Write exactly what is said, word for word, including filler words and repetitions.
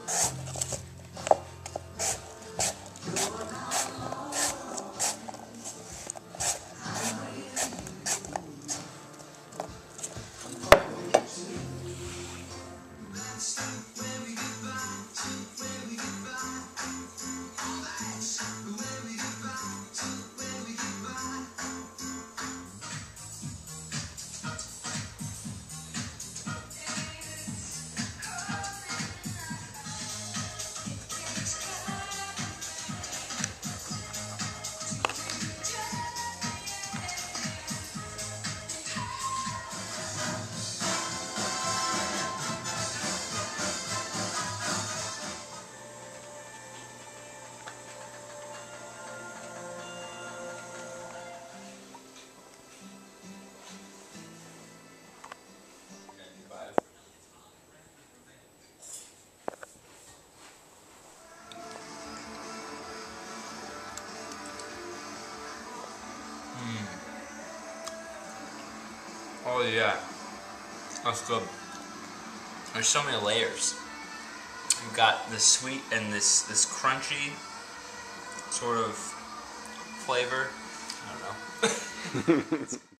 Oh yeah, that's good. There's so many layers. You've got the sweet and this this crunchy sort of flavor. I don't know.